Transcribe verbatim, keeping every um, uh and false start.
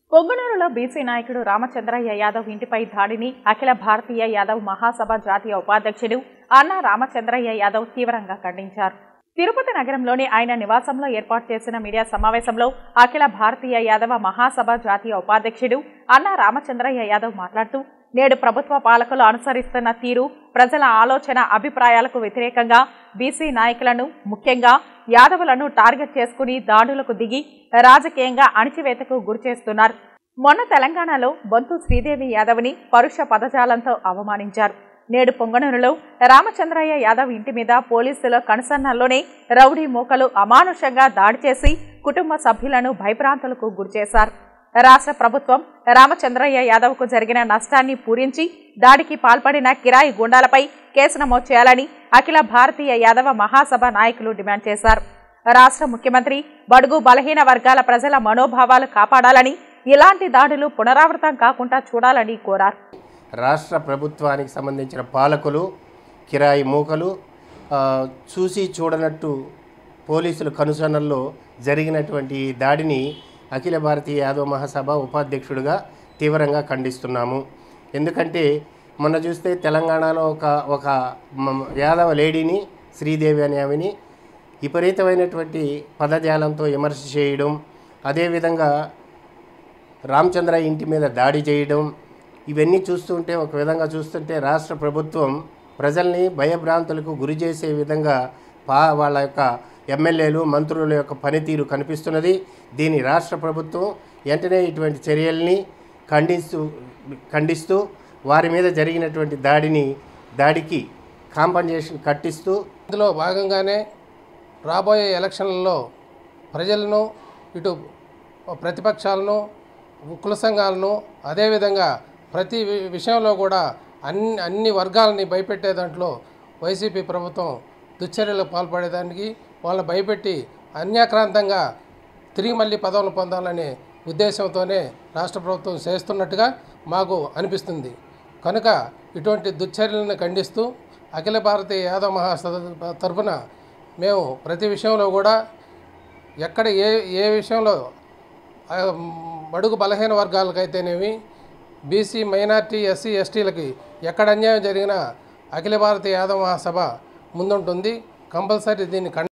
పొంగనూరులో BC నాయకుడు రామచంద్రయ్య యాదవ్ ఇంటిపై దాడిని అఖిల భారతీయ యాదవ్ మహాసభ జాతీయ ఉపాధ్యక్షుడు అన్న రామచంద్రయ్య యాదవ్ తీవ్రంగా ఖండించారు. తిరుపతి నగరంలోని ఆయన నివాసంలో ఏర్పాటు చేసిన మీడియా సమావేశంలో అఖిల భారతీయ యాదవ మహాసభ జాతీయ ఉపాధ్యక్షుడు అన్న రామచంద్రయ్య యాదవ్ మాట్లాడుతూ, నేడు ప్రభుత్వ పాలకులు అనుసరిస్తున్న తీరు ప్రజల ఆలోచన అభిప్రాయాలకు వ్యతిరేకంగా బీసీ నాయకులను, ముఖ్యంగా యాదవులను టార్గెట్ చేసుకుని దాడులకు దిగి రాజకీయంగా అణిచివేతకు గురిచేస్తున్నారు. మొన్న తెలంగాణలో బొంతు శ్రీదేవి యాదవ్ని పరుష పదజాలంతో అవమానించారు. నేడు పొంగనూరులో రామచంద్రయ్య యాదవ్ ఇంటి మీద పోలీసుల కనుసన్నల్లోనే రౌడీ మూకలు అమానుషంగా దాడి చేసి కుటుంబ సభ్యులను భయభ్రాంతులకు గురిచేశారు. రాష్ట్ర ప్రభుత్వం రామచంద్రయ్య యాదవ్కు జరిగిన నష్టాన్ని పూరించి దాడికి పాల్పడిన కిరాయి గుండాలపై కేసు నమోదు చేయాలని అఖిల భారతీయ యాదవ మహాసభ నాయకులు డిమాండ్ చేశారు. రాష్ట్ర ముఖ్యమంత్రి బడుగు బలహీన వర్గాల ప్రజల మనోభావాలు కాపాడాలని, ఇలాంటి దాడులు పునరావృతం కాకుండా చూడాలని కోరారు. రాష్ట్ర ప్రభుత్వానికి సంబంధించిన పాలకులు, కిరాయి మూకలు చూసి చూడనట్టు పోలీసుల కనుసన్నల్లో జరిగినటువంటి దాడిని అఖిల భారతీయ యాదవ మహాసభ ఉపాధ్యక్షుడిగా తీవ్రంగా ఖండిస్తున్నాము. ఎందుకంటే మొన్న చూస్తే తెలంగాణలో ఒక ఒక యాదవ లేడీని, శ్రీదేవి అనే ఆమెని విపరీతమైనటువంటి పదజాలంతో విమర్శ చేయడం, అదేవిధంగా రామచంద్రయ్య ఇంటి మీద దాడి చేయడం, ఇవన్నీ చూస్తుంటే ఒక విధంగా చూస్తుంటే రాష్ట్ర ప్రభుత్వం ప్రజల్ని భయభ్రాంతులకు గురి చేసే విధంగా పా వాళ్ళ యొక్క ఎమ్మెల్యేలు, మంత్రుల యొక్క పనితీరు కనిపిస్తున్నది. దీని రాష్ట్ర ప్రభుత్వం వెంటనే ఇటువంటి చర్యల్ని ఖండిస్తూ ఖండిస్తూ వారి మీద జరిగినటువంటి దాడిని దాడికి కాంపన్సేషన్ కట్టిస్తూ ఇందులో భాగంగానే రాబోయే ఎలక్షన్లలో ప్రజలను, ఇటు ప్రతిపక్షాలను, కుల సంఘాలను, అదేవిధంగా ప్రతి విషయంలో కూడా అన్ని అన్ని వర్గాలని భయపెట్టే దాంట్లో వైసీపీ ప్రభుత్వం దుశ్చర్యలకు పాల్పడేదానికి వాళ్ళని భయపెట్టి అన్యాక్రాంతంగా తిరిగి మళ్ళీ పదవులు పొందాలనే ఉద్దేశంతోనే రాష్ట్ర ప్రభుత్వం చేస్తున్నట్టుగా మాకు అనిపిస్తుంది. కనుక ఇటువంటి దుశ్చర్యలను ఖండిస్తూ అఖిల భారతీయ యాదవ మహాసభ తరఫున మేము ప్రతి విషయంలో కూడా ఎక్కడ ఏ ఏ విషయంలో బడుగు బలహీన వర్గాలకైతేనేమి, బీసీ, మైనార్టీ, ఎస్సీ, ఎస్టీలకి ఎక్కడ అన్యాయం జరిగినా అఖిల భారతీయ యాదవ మహాసభ ముందుంటుంది. కంపల్సరీ దీన్ని